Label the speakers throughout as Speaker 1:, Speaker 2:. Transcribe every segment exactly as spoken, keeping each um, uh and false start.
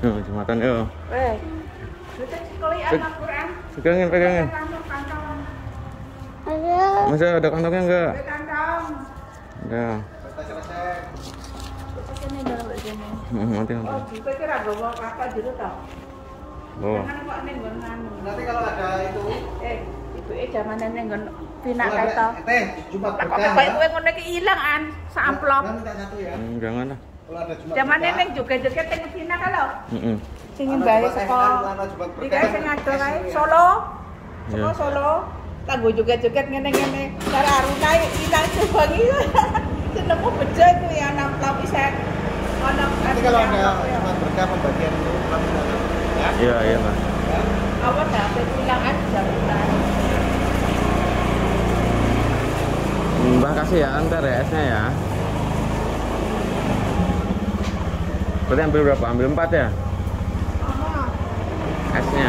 Speaker 1: Oh, Jumatan yo.
Speaker 2: Weh. Al-Qur'an.
Speaker 1: Pegangin, pegangin. Masa ada kantongnya enggak?
Speaker 2: Ada kantong.
Speaker 1: Enggak. Hmm, nanti nanti.
Speaker 2: Oh, dipikir ada bawa kakak jero toh.
Speaker 1: Oh.
Speaker 2: Jangan kok ning nggon anu.
Speaker 3: Nanti kalau ada itu,
Speaker 2: Eh, ibuke jamane ning nggon pinak kae to.
Speaker 3: teh Jumat
Speaker 2: Kok
Speaker 3: berkah.
Speaker 2: kowe kowe ngono iki ilang an, sak amplop.
Speaker 3: Nanti minta satu ya.
Speaker 1: Hmm, jangan lah.
Speaker 3: Kalau ada Jumat
Speaker 2: Jamane
Speaker 3: berkah,
Speaker 2: ning joget-joget ning pinak ka lho.
Speaker 1: Heeh.
Speaker 2: Sing
Speaker 3: ana
Speaker 2: mbae
Speaker 3: Jumat
Speaker 2: saka
Speaker 3: Ehsan, ana Jumat
Speaker 2: iki
Speaker 3: berkah.
Speaker 2: kae sing ado kae Solo. Saka
Speaker 1: Iya.
Speaker 2: Solo. Kanggo joget-joget ngene-ngene. Cara arunai ilang coba iki. Senemu bejo iku ya amplop isih. Ono
Speaker 3: Nanti kalau ada Jumat berkah pembagian itu kami minta ya.
Speaker 1: Iya, iya, Mas.
Speaker 3: Ya.
Speaker 2: awas dah ilang aja udah.
Speaker 1: Mbah kasih ya antar ya esnya ya. Berarti ambil berapa? Ambil empat ya? Esnya.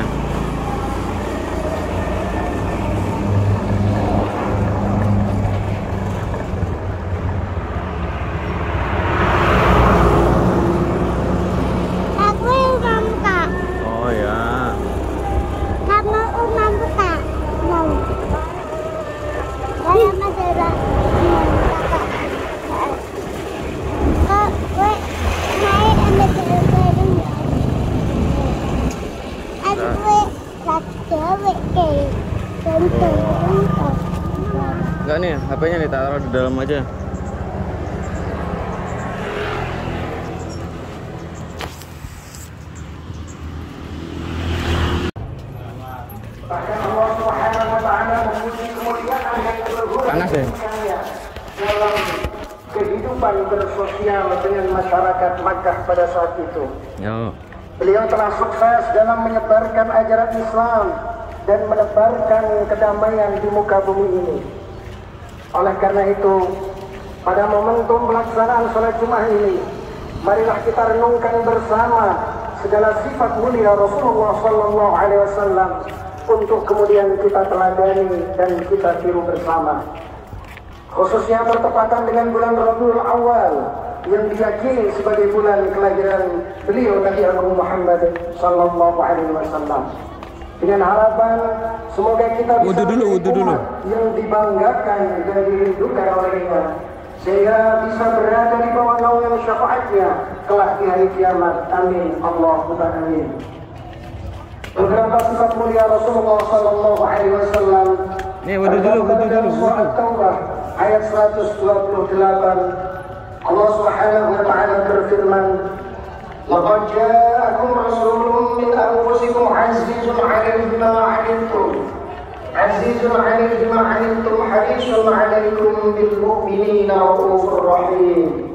Speaker 4: Aku umam kak.
Speaker 1: Oh ya.
Speaker 4: Kamu umam kak. Mau. Saya masalah. Kak, gue naik ambil kereta. Aku gue lagi ke kantor.
Speaker 1: Enggak nih, H P-nya ditaruh di dalam aja. Panas ya?
Speaker 5: Dalam kehidupan bersosial dengan masyarakat Makkah pada saat itu.
Speaker 1: Yo.
Speaker 5: Beliau telah sukses dalam menyebarkan ajaran Islam dan menebarkan kedamaian di muka bumi ini. Oleh karena itu, pada momentum pelaksanaan sholat Jumat ini, marilah kita renungkan bersama segala sifat mulia Rasulullah Sallallahu Alaihi Wasallam untuk kemudian kita teladani dan kita tiru bersama. Khususnya bertepatan dengan bulan Rabiul Awal yang diyakini sebagai bulan kelahiran beliau Nabi Agung Muhammad Sallallahu Alaihi Wasallam. Dengan harapan semoga kita bisa
Speaker 1: Wudu dulu, wudu dulu.
Speaker 5: yang dibanggakan dan dirindukan olehnya, sehingga bisa berada di bawah naungan syafaatnya kelak di hari kiamat. Amin. Allahumma amin. Beberapa sifat mulia Rasulullah Sallallahu Alaihi Wasallam.
Speaker 1: Nih, wudu dulu, wudu dulu,
Speaker 5: Surah
Speaker 1: wudu.
Speaker 5: At-Taubah ayat seratus dua puluh delapan. Allah Subhanahu wa taala berfirman, "Laqad ja'akum rasulun min anfusikum 'azizun 'alaihi ma 'anittum, 'azizun 'alaihi ma 'anittum, harisun 'alaikum bil mu'minina ra'ufur rahim."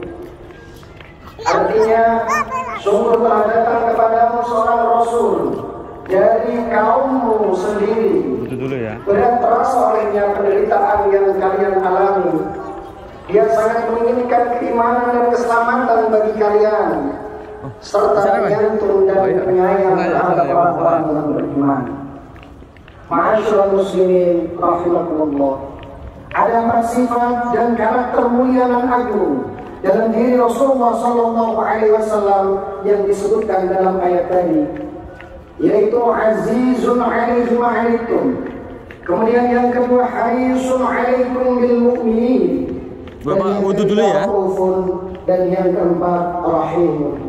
Speaker 5: Artinya, sungguh telah datang kepadamu seorang rasul dari kaummu sendiri.
Speaker 1: Wudu dulu ya.
Speaker 5: Berat terasa olehnya penderitaan yang kalian alami. Dia sangat menginginkan keimanan dan keselamatan bagi kalian, serta menyantun dan penyayang terhadap orang-orang yang beriman. Ma'asyiral muslimin rahimakumullah. Ada empat sifat dan karakter mulia dan agung dalam diri Rasulullah Sallallahu Alaihi Wasallam yang disebutkan dalam ayat tadi, yaitu azizun 'alaihi ma 'anittum. Kemudian yang kedua, harisun 'alaikum bil mu'minin.
Speaker 1: Bapak wudu dulu ya.
Speaker 5: Dan yang keempat, rahim.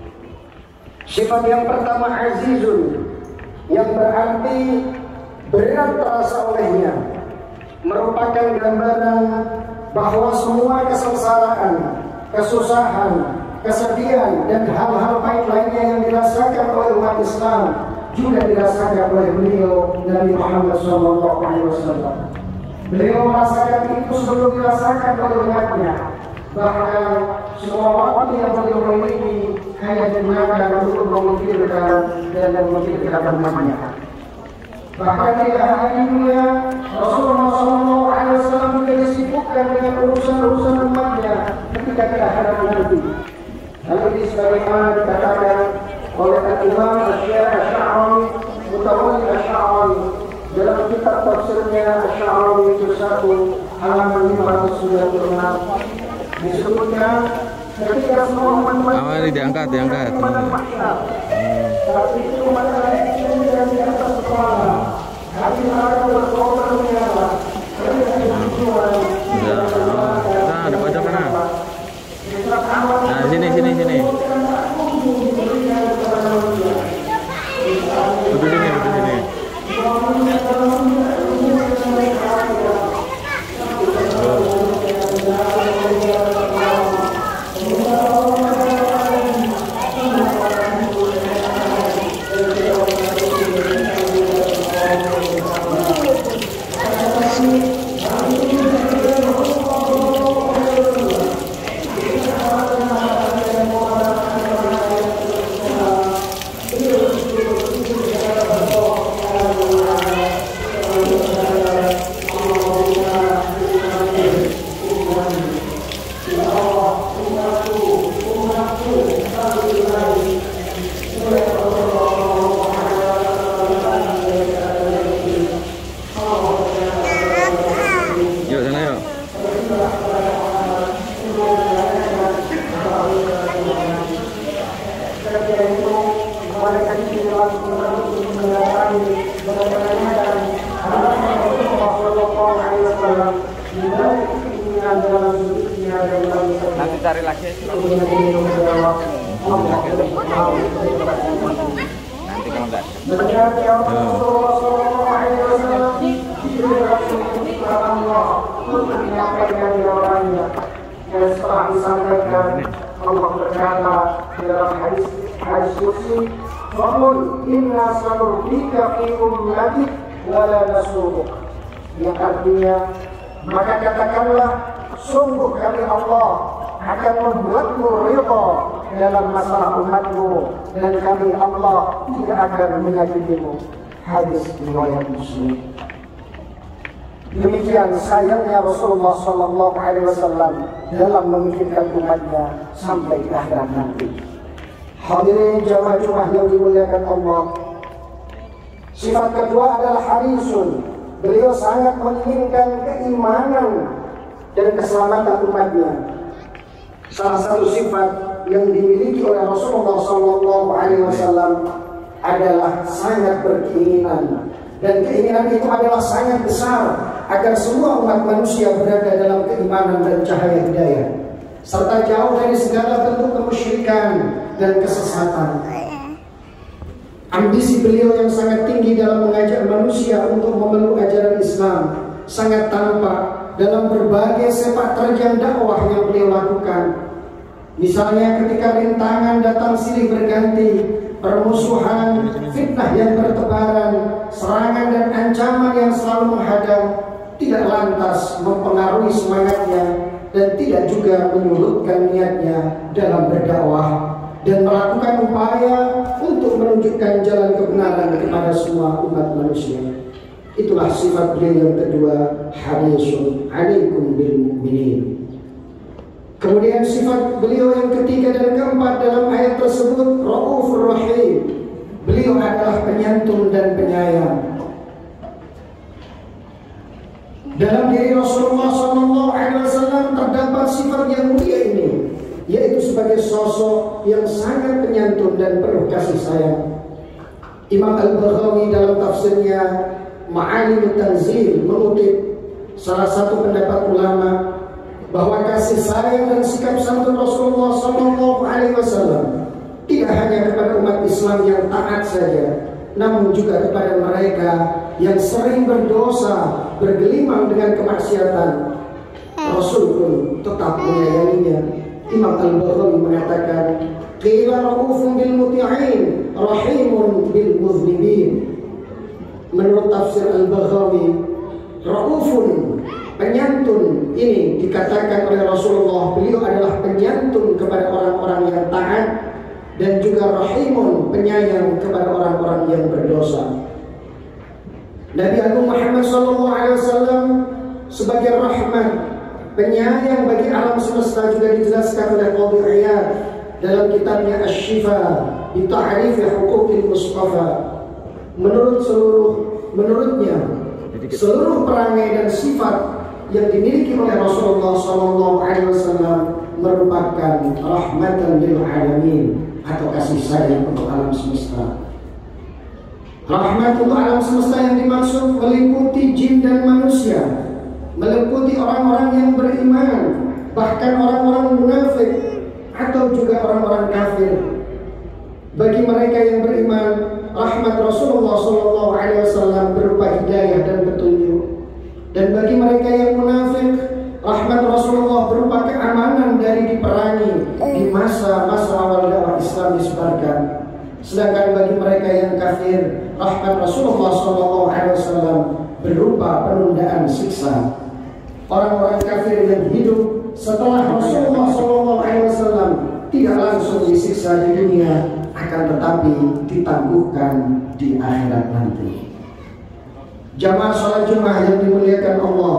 Speaker 5: Sifat yang pertama azizun, yang berarti berat terasa olehnya, merupakan gambaran bahwa semua kesengsaraan, kesusahan, kesedihan dan hal-hal pahit lainnya yang dirasakan oleh umat Islam juga dirasakan oleh beliau Nabi Muhammad Sallallahu Alaihi Wasallam. Beliau merasakan itu sebelum dirasakan oleh umatnya. Bahkan semua waktu yang beliau memiliki hanya digunakan untuk memikirkan dan memikirkan umatnya. Bahkan di hari dunia, Rasulullah Sallallahu Alaihi Wasallam juga disibukkan dengan urusan-urusan umatnya ketika di akhirat nanti. Hal ini sebagaimana dikatakan oleh Imam Asy-Sya'rawi, Mutawalli Asy-Sya'rawi dalam kitab tafsirnya Asy-Sya'rawi itu satu halaman lima ratus sembilan puluh enam disebutkan ketika semua umat
Speaker 1: Awalnya diangkat, diangkat.
Speaker 5: Hmm. Tapi itu mana yang di atas kepala. Kami akan berkorban menyala. Kami akan berjuang.
Speaker 1: Nah, ada pojok mana? Nah, sini, sini, sini. Duduk sini, duduk sini. Yuk sana yuk.
Speaker 3: Nanti cari lagi. Nanti kalau enggak.
Speaker 5: Dan setelah disampaikan, Allah berkata di dalam hadis hadis qudsi, "Qul inna sanurdika fi ummatik wa la nasuruk." Yang artinya, maka katakanlah, sungguh kami Allah akan membuatmu ridha dalam masalah umatmu, dan kami Allah tidak akan menyakitimu. Hadis riwayat Muslim. Demikian sayangnya Rasulullah Shallallahu Alaihi Wasallam dalam memikirkan umatnya sampai ke akhirat nanti. Hadirin jamaah Jumat yang dimuliakan Allah. Sifat kedua adalah harisun. Beliau sangat menginginkan keimanan dan keselamatan umatnya. Salah satu sifat yang dimiliki oleh Rasulullah Shallallahu Alaihi Wasallam adalah sangat berkeinginan, dan keinginan itu adalah sangat besar agar semua umat manusia berada dalam keimanan dan cahaya hidayah, serta jauh dari segala bentuk kemusyrikan dan kesesatan. Ambisi beliau yang sangat tinggi dalam mengajak manusia untuk memeluk ajaran Islam sangat tampak dalam berbagai sepak terjang dakwah yang beliau lakukan. Misalnya ketika rintangan datang silih berganti, permusuhan, fitnah yang bertebaran, serangan dan ancaman yang selalu menghadang, tidak lantas mempengaruhi semangatnya dan tidak juga menyurutkan niatnya dalam berdakwah dan melakukan upaya untuk menunjukkan jalan kebenaran kepada semua umat manusia. Itulah sifat beliau yang kedua, harisun alaikum bil mu'minin. Kemudian sifat beliau yang ketiga dan keempat dalam ayat tersebut, Raufur Rahim. Beliau adalah penyantun dan penyayang. Dalam diri Rasulullah Shallallahu Alaihi Wasallam terdapat sifat yang mulia ini, yaitu sebagai sosok yang sangat penyantun dan penuh kasih sayang. Imam Al-Baghawi dalam tafsirnya Ma'alimut Tanzil mengutip salah satu pendapat ulama bahwa kasih sayang dan sikap santun Rasulullah Shallallahu Alaihi Wasallam tidak hanya kepada umat Islam yang taat saja, namun juga kepada mereka yang sering berdosa, bergelimang dengan kemaksiatan. Rasul pun tetap menyayanginya. Imam Al-Baghawi mengatakan, "Qila raufun bil muti'in, rahimun bil mudhnibin." Menurut tafsir Al-Baghawi, raufun, penyantun, ini dikatakan oleh Rasulullah, beliau adalah penyantun kepada orang-orang yang taat, dan juga rahimun, penyayang kepada orang-orang yang berdosa. Nabi Agung Muhammad shallallahu alaihi wasallam sebagai rahmat, penyayang bagi alam semesta juga dijelaskan oleh Qadhi Iyad dalam kitabnya Asy-Syifa bi Ta'rif Huquqil Mustafa. Menurut seluruh menurutnya seluruh perangai dan sifat yang dimiliki oleh Rasulullah shallallahu alaihi wasallam merupakan rahmatan lil alamin. atau kasih sayang untuk alam semesta. Rahmat untuk alam semesta yang dimaksud meliputi jin dan manusia, meliputi orang-orang yang beriman, bahkan orang-orang munafik atau juga orang-orang kafir. Bagi mereka yang beriman, rahmat Rasulullah shallallahu alaihi wasallam berupa hidayah dan petunjuk. Dan bagi mereka yang munafik, rahmat Rasulullah berupa keamanan dari diperangi di masa-masa awal dakwah Islam disebarkan. Sedangkan bagi mereka yang kafir, rahmat Rasulullah shallallahu alaihi wasallam berupa penundaan siksa. Orang-orang kafir yang hidup setelah Rasulullah shallallahu alaihi wasallam tidak langsung disiksa di dunia, akan tetapi ditangguhkan di akhirat nanti. Jamaah sholat Jumat yang dimuliakan Allah,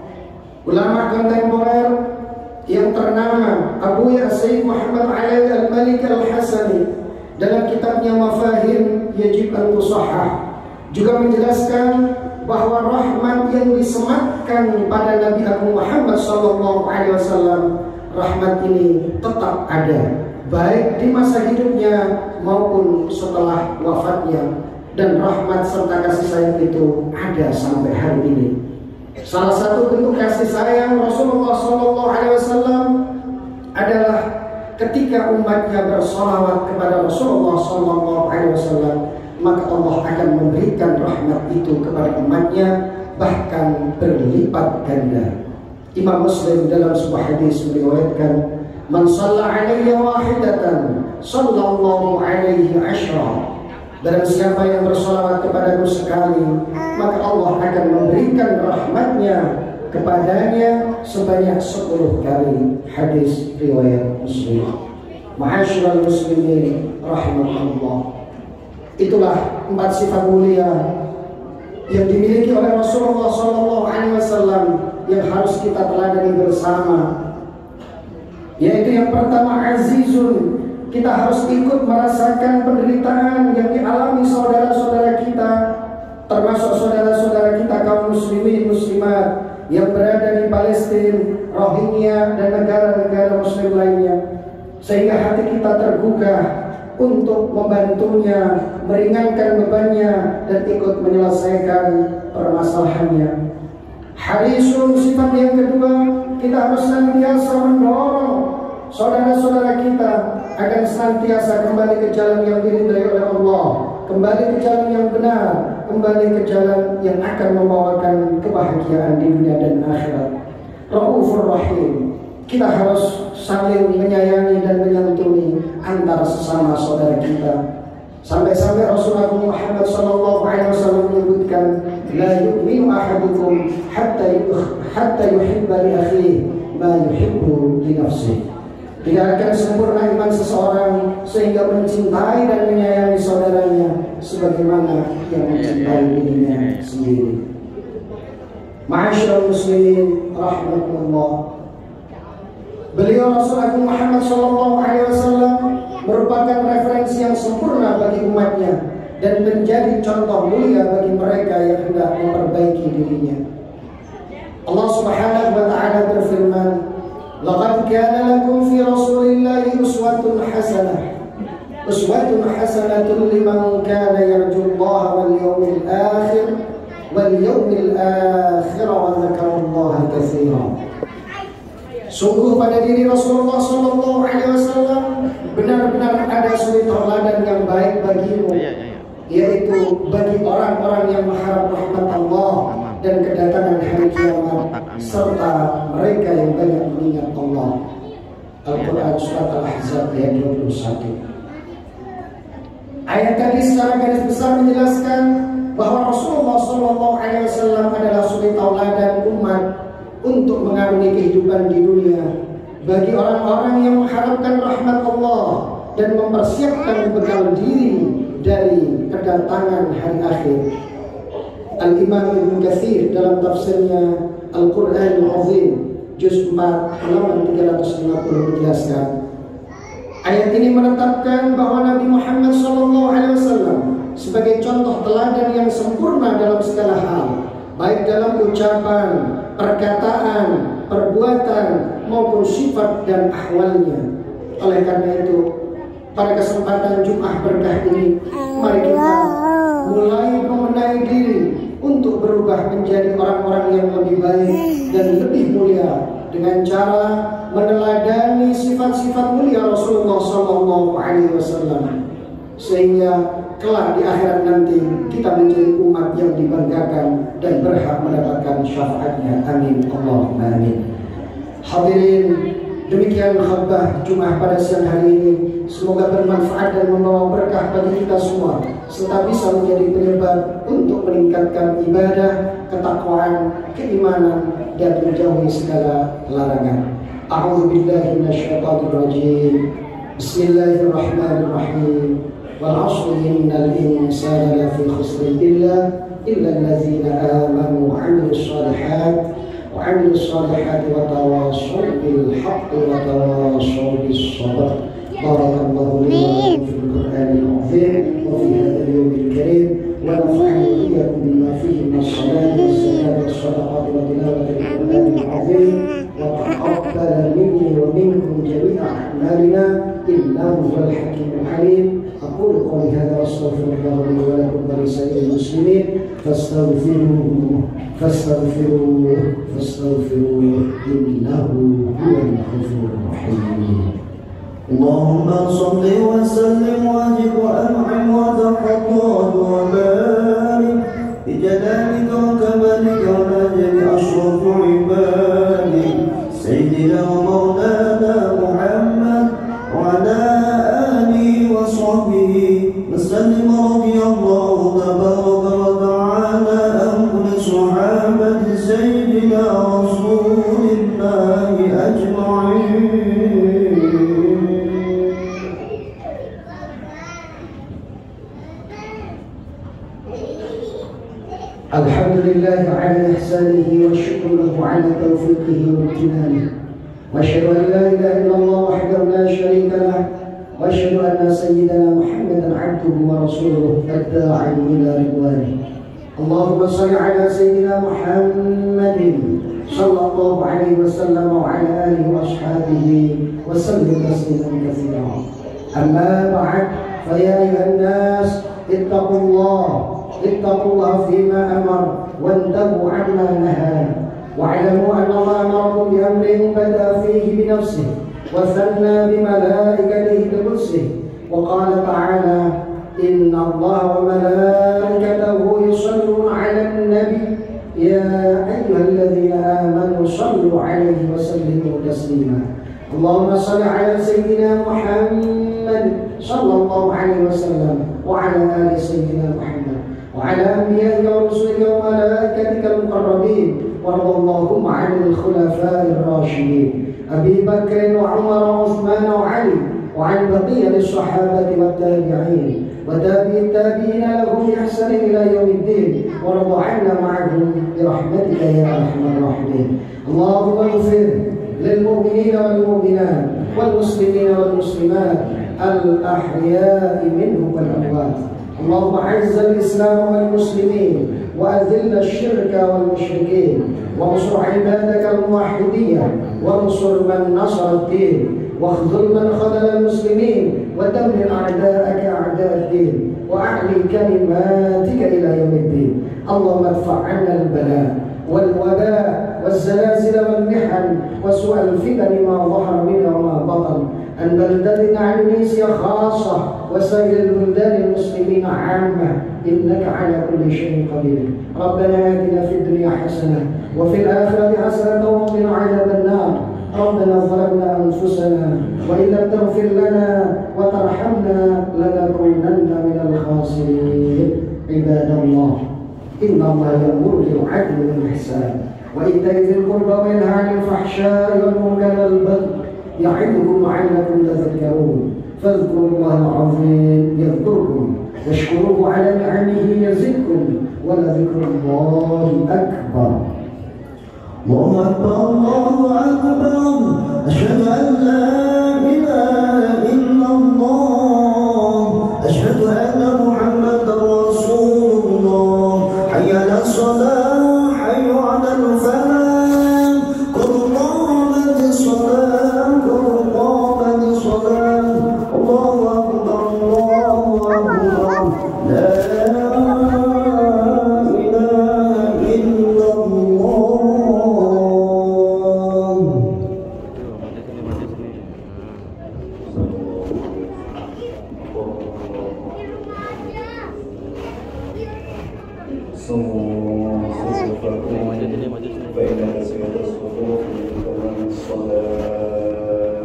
Speaker 5: ulama kontemporer yang ternama Abu Ya'Said Muhammad Ali Al-Malik Al-Hasani dalam kitabnya Mafahim Yajib Al-Tusahah juga menjelaskan bahwa rahmat yang disematkan pada Nabi Agung Muhammad shallallahu alaihi wasallam, rahmat ini tetap ada baik di masa hidupnya maupun setelah wafatnya, dan rahmat serta kasih sayang itu ada sampai hari ini. Salah satu bentuk kasih sayang Rasulullah shallallahu alaihi wasallam adalah ketika umatnya bersolawat kepada Rasulullah shallallahu alaihi wasallam, maka Allah akan memberikan rahmat itu kepada umatnya, bahkan berlipat ganda. Imam Muslim dalam sebuah hadis meriwayatkan, "Man shalla alayya wahidatan, sallallahu alaihi ashra." Dan siapa yang bersolawat kepadaku sekali, maka Allah akan memberikan rahmatnya kepadanya sebanyak sepuluh kali. Hadis riwayat Muslim. Ma'asyiral muslimin rahimakumullah. Itulah empat sifat mulia yang dimiliki oleh Rasulullah shallallahu alaihi wasallam yang harus kita teladani bersama. Yaitu yang pertama, azizun. Kita harus ikut merasakan penderitaan yang dialami saudara-saudara kita, termasuk saudara-saudara kita kaum muslimin muslimat yang berada di Palestina, Rohingya dan negara-negara muslim lainnya, sehingga hati kita tergugah untuk membantunya, meringankan bebannya dan ikut menyelesaikan permasalahannya. Harisun, sifat yang kedua, kita harus senantiasa mendorong saudara-saudara kita agar senantiasa kembali ke jalan yang diridai oleh Allah, kembali ke jalan yang benar, kembali ke jalan yang akan membawakan kebahagiaan di dunia dan akhirat. Raufur Rahim, kita harus saling menyayangi dan menyantuni antara sesama saudara kita. Sampai-sampai Rasulullah Muhammad shallallahu alaihi wasallam menyebutkan, la yu'minu ahadukum hatta hatta yuhibba li akhihi ma yuhibbu li nafsihi. Tidak akan sempurna iman seseorang sehingga mencintai dan menyayangi saudaranya sebagaimana yang mencintai dirinya sendiri. Ma'asyiral muslimin rahimakumullah. Beliau Rasulullah Muhammad shallallahu alaihi wasallam merupakan referensi yang sempurna bagi umatnya dan menjadi contoh mulia bagi mereka yang hendak memperbaiki dirinya. Allah Subhanahu wa taala berfirman, "Laqad kana lakum fi Rasulillahi uswatun hasanah." Uswatun hasanatun liman kana yarjullaha wal yawmil akhir wal yawmil akhir wa dzakarallaha katsiran. Sungguh pada diri Rasulullah shallallahu alaihi wasallam benar-benar ada suri tauladan yang baik bagimu, yaitu bagi orang-orang yang mengharap rahmat Allah dan kedatangan hari kiamat, serta mereka yang banyak mengingat Allah. Al-Quran Surat Al-Ahzab ayat dua puluh satu. Ayat tadi secara garis besar menjelaskan bahwa Rasulullah shallallahu alaihi wasallam adalah suri tauladan umat untuk mengarungi kehidupan di dunia bagi orang-orang yang mengharapkan rahmat Allah dan mempersiapkan bekal diri dari kedatangan hari akhir. Al-Imam Ibn Katsir dalam tafsirnya Al-Quran Al-Azim juz empat halaman tiga ratus lima puluh menjelaskan, ayat ini menetapkan bahwa Nabi Muhammad shallallahu alaihi wasallam sebagai contoh teladan yang sempurna dalam segala hal, baik dalam ucapan, perkataan, perbuatan maupun sifat dan ahwalnya. Oleh karena itu, pada kesempatan Jumat berkah ini, mari kita mulai membenahi diri untuk berubah menjadi orang-orang yang lebih baik dan lebih mulia dengan cara meneladani sifat-sifat mulia Rasulullah Sallallahu Alaihi Wasallam, sehingga kelak di akhirat nanti kita menjadi umat yang dibanggakan dan berhak mendapatkan syafaatnya. Amin Allahumma amin. Hadirin, demikian khutbah Jumat pada siang hari ini. Semoga bermanfaat dan membawa berkah bagi kita semua, serta bisa menjadi penyebab untuk meningkatkan ibadah, ketakwaan, keimanan, dan menjauhi segala larangan. A'udzu billahi minasyaitonir rajim. Bismillahirrahmanirrahim. Wal 'ashri innal insana lafi khusr illa illa allazina amanu wa 'amilus shalihat wa 'amilus shalihati wa tawashaw bil haqqi wa tawashaw bis sabr. Barakallahu li wa lakum fil Qur'anil 'azim wa fi hadzal yawmil karim wa nafa'ani wa iyyakum bima fihi min as-salati was-zakati was-shadaqati wa tilawatil Qur'anil 'azim wa taqabbal minni wa minkum jami'a a'malina innahu huwal hakimul 'alim. أقول قولي هذا وأستغفر الله لي ولكم ولسائر المسلمين فاستغفروه فاستغفروه فاستغفروه إنه هو الغفور الرحيم.
Speaker 3: اللهم صل وسلم وزد وأنعم وتفضل وبارك بجلالك وكمالك ونجم أشرف عبادك سيدنا ومولانا محمد وعلى وصحبه وسلم رضي الله تبارك وتعالى عن كل صحابة سيدنا رسول الله أجمعين.
Speaker 5: الحمد لله على إحسانه والشكر له على توفيقه وامتنانه، وأشهد أن لا إله إلا الله وحده لا شريك له، وأشهد أن سيدنا محمدا عبده ورسوله الداعي إلى رضوانه. اللهم صل على سيدنا محمد صلى الله عليه وسلم وعلى آله وأصحابه وسلم تسليما كثيرا. أما بعد، فيا أيها الناس اتقوا الله اتقوا الله فيما أمر وانتهوا عما نهى، واعلموا أن الله أمركم بأمر بدأ فيه بنفسه وثنى بملائكته بقدسه، وقال تعالى: إن الله وملائكته يصلون على النبي يا أيها الذين آمنوا صلوا عليه وسلموا تسليما. اللهم صل على سيدنا محمد صلى الله عليه وسلم وعلى آل سيدنا محمد وعلى أنبيائك ورسلك وملائكتك المقربين، وارض اللهم عن الخلفاء الراشدين أبي بكر وعمر وعثمان وعلي، وعن بقية الصحابة والتابعين وتابعي التابعين لهم بإحسان إلى يوم الدين، وارض عنا معهم برحمتك يا أرحم الراحمين. اللهم اغفر للمؤمنين والمؤمنات والمسلمين والمسلمات الأحياء منهم والأموات. اللهم أعز الإسلام والمسلمين وأذل الشرك والمشركين، وانصر عبادك الموحدين، وانصر من نصر الدين، واخذل من خذل المسلمين، ودمر أعداءك أعداء الدين، وأعلي كلماتك إلى يوم الدين. اللهم ادفع عنا البلاء والوباء والزلازل والمحن وسوء الفتن ما ظهر منها وما بطن، عن بلدتنا عن إندونيسيا خاصة وسائر البلدان المسلمين عامة، إنك على كل شيء قدير. ربنا آتنا في الدنيا حسنة وفي الآخرة حسنة وقنا عذاب النار. ربنا ظلمنا أنفسنا وإن لم تغفر لنا وترحمنا لنكونن من الخاسرين. عباد الله، إن الله يأمر بالعدل والإحسان وإيتاء ذي القربى وينهى عن الفحشاء والمنكر والبغي يعظكم لعلكم تذكرون. فاذكروا الله العظيم يذكركم واشكروه على نعمه يزدكم ولذكر الله أكبر.
Speaker 3: الله أكبر الله أكبر، أشهد أن لا إله إلا الله، أشهد أن محمدا رسول الله. حي على الصلاة، حي على الفلاح، قد قامت الصلاة، قد قامت الصلاة. الله أكبر.
Speaker 1: Maju sini, maju sini.
Speaker 6: فإن تسمية الصفوف من تمام الصلاة.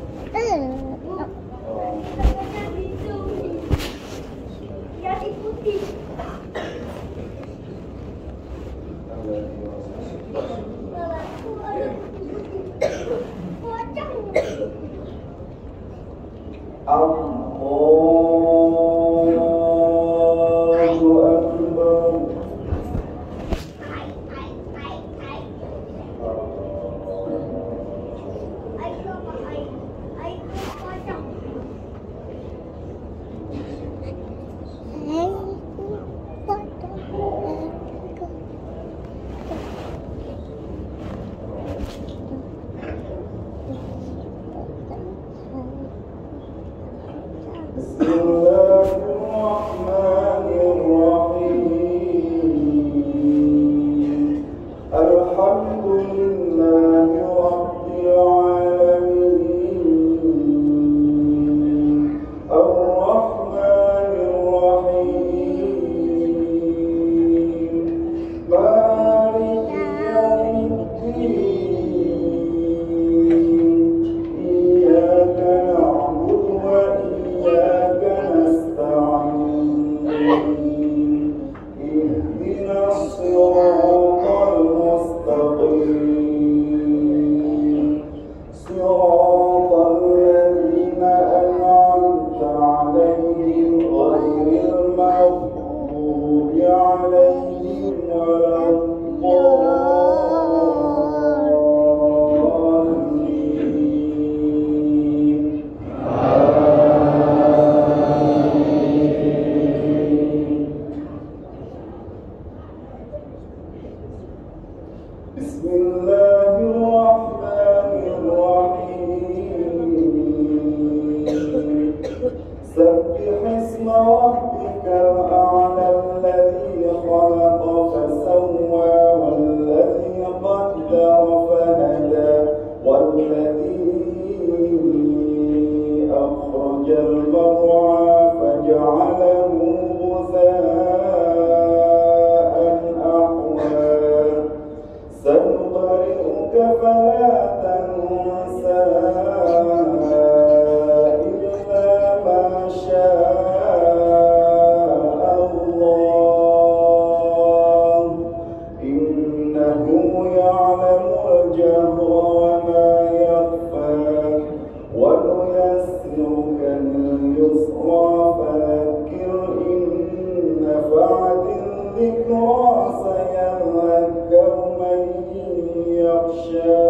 Speaker 6: بسم الله الرحمن الرحيم الحمد لله رب العالمين الرحمن الرحيم مالك يوم الدين إياك نعبد وإياك نستعين اهدنا الصراط المستقيم صراط الذين أنعمت عليهم غير المغضوب عليهم ولا الضالين. بسم الله الرحمن الرحيم سبح اسم ربك الأعلى الذي خلق فسوى والذي قدر فهدى والذي أخرج المرعى فجعله غثاء أحوى سنقرئك فلا تنسى إلا ما شاء الله إنه يعلم الجهر وما يخفى ونيسرك لليسرى فذكر إن نفعت الذكرى سيذكر من يخشى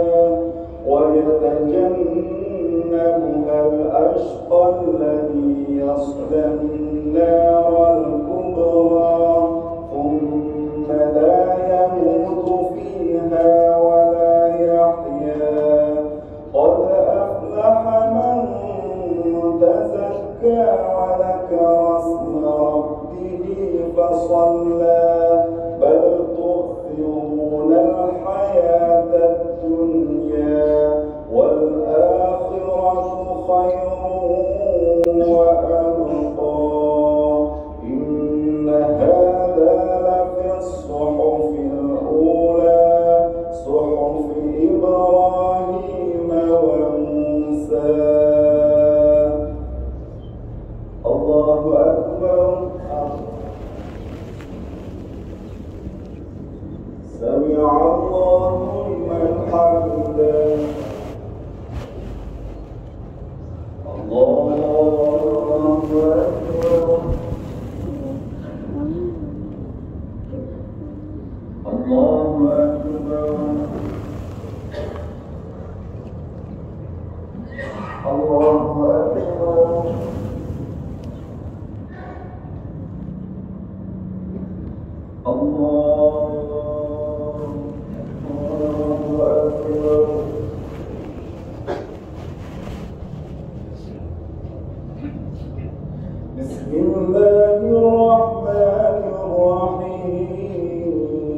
Speaker 6: ويتجنبها الأشقى الذي يصلى النار الكبرى ثم لا يموت فيها ولا يحيا قد أفلح من تزكى وذكر اسم ربه فصلى بل تؤثرون الحياة الدنيا والآخرة خير وأبقى إن هذا لفي الصحف الأولى صحف إبراهيم وموسى. الله أكبر. سمع الله لمن حمده. الله أكبر. الله أكبر. الله أكبر. الله أكبر. بسم الله الرحمن الرحيم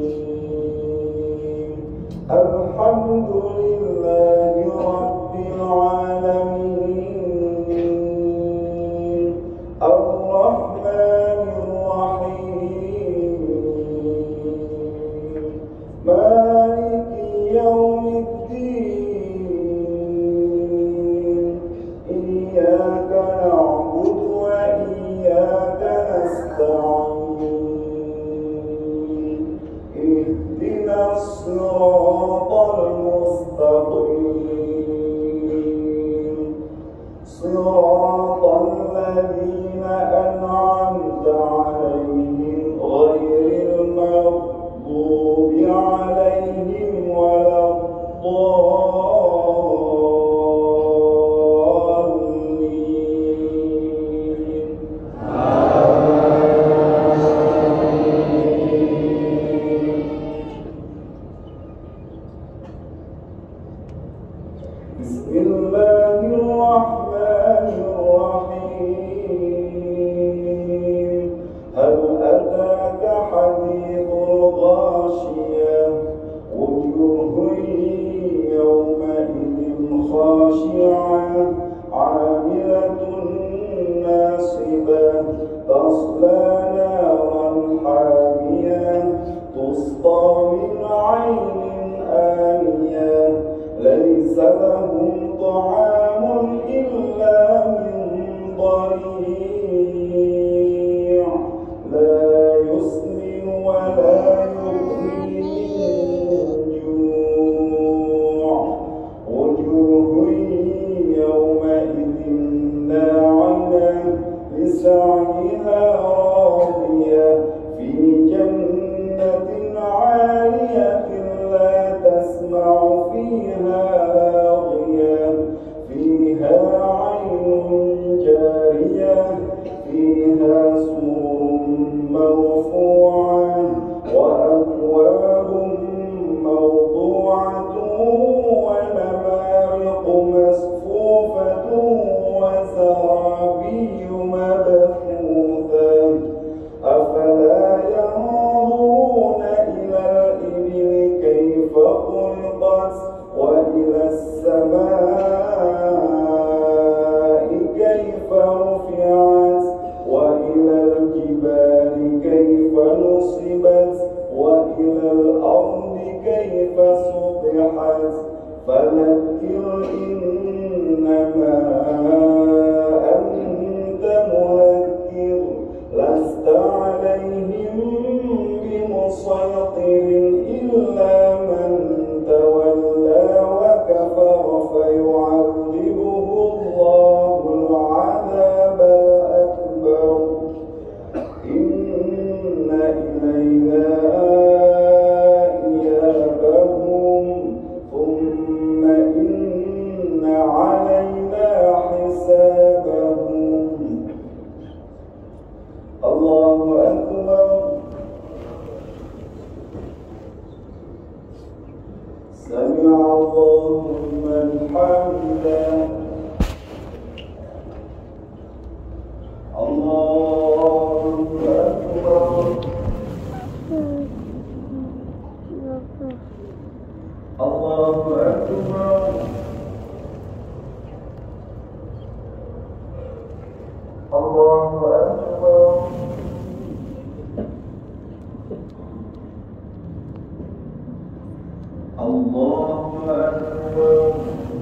Speaker 6: الحمد لله رب العالمين الرحمن الرحيم هل أتاك حديث الغاشية وجوه يومئذ خاشعة عاملة ناصبة تصلى نارا حامية تسقى من عين آنية ليس لهم طعام إلا من ضريع لا يسمن ولا يغني من جوع وجوه يومئذ ناعمة لسعيها راضية في جنة عالية لا تسمع فيها لاغية فيها عين جارية فيها سرر مرفوعة وأكواب موضوعة ونمارق مصفوفة وزرابي مبثوثة أفلا ينظرون إلى الإبل كيف خلقت وإلى السماء كيف رفعت وإلى الجبال كيف نصبت وإلى الأرض كيف سطحت فذكر إنما أنت مذكر لست عليهم بمسيطر إلا من تولى وكفر فيعذبه الله العذاب الأكبر إن إلينا إيابهم ثم إن علينا حسابهم الله أكبر سمع الله لمن حمده الله أكبر الله أكبر الله أكبر الله أكبر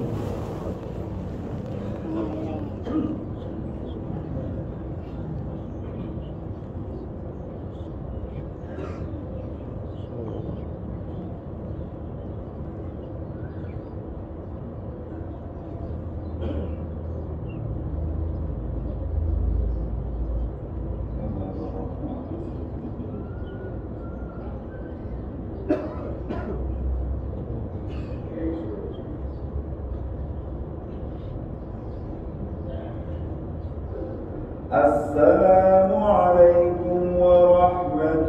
Speaker 6: السلام عليكم ورحمة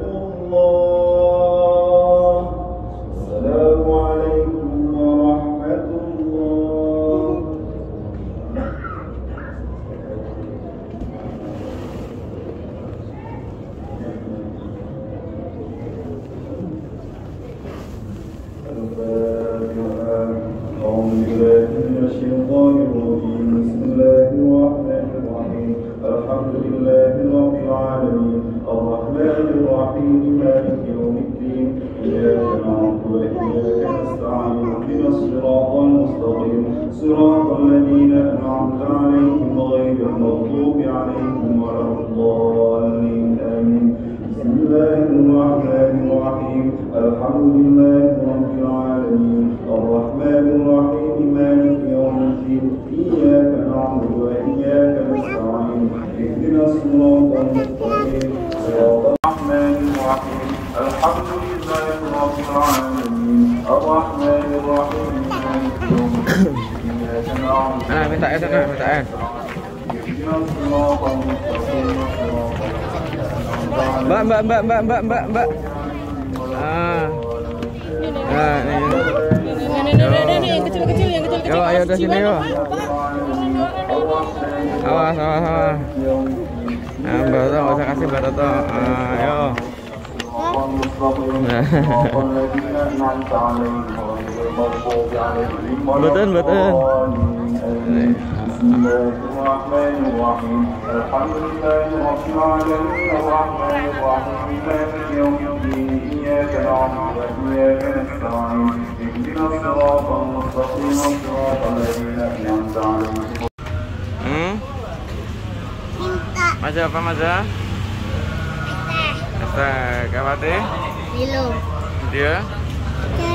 Speaker 6: الله السلام عليكم ورحمة الله الفاتحة أعوذ بالله من الشيطان الرجيم بسم الله الرحمن الرحيم الحمد لله رب العالمين الرحمن الرحيم مالك يوم الدين إياك نعبد وإياك نستعين اهدنا الصراط المستقيم صراط الذين أنعمت عليهم غير المغضوب عليهم ولا الضالين آمين بسم الله الرحمن الرحيم الحمد لله رب العالمين الرحمن الرحيم مالك يوم الدين إياك نعبد وإياك نستعين اهدنا الصراط المستقيم صراط الرحمن الرحيم الحمد لله رب العالمين الرحمن الرحيم مالك يوم الدين إياك نعبد
Speaker 1: Ah, minta es, nah, minta es.
Speaker 6: اهدنا الصراط المستقيم صراط
Speaker 1: Mbak, mbak, mbak, mbak, mbak, mbak, mbak. Ah. Nah, ini.
Speaker 2: yang kecil-kecil, yang kecil-kecil.
Speaker 1: Yo, ayo ke sini, yo.
Speaker 6: الرحمن الرحيم
Speaker 1: Awas, awas, awas.
Speaker 6: يوم الدين
Speaker 1: Nah, Mbak Toto nggak usah kasih Mbak Toto. Ah, ayo. Betul betul.
Speaker 6: Bismillahirrahmanirrahim. Alhamdulillahi rabbil alamin arrahmanir rahim maliki yaumiddin iyyaka na'budu wa iyyaka nasta'in ihdinas siratal mustaqim siratal ladzina an'amta 'alaihim.
Speaker 1: Hmm?
Speaker 4: Minta
Speaker 1: Maja apa Maja?
Speaker 4: teh.
Speaker 1: Kata Kawate?
Speaker 4: Belum.
Speaker 1: Dia?
Speaker 4: Ke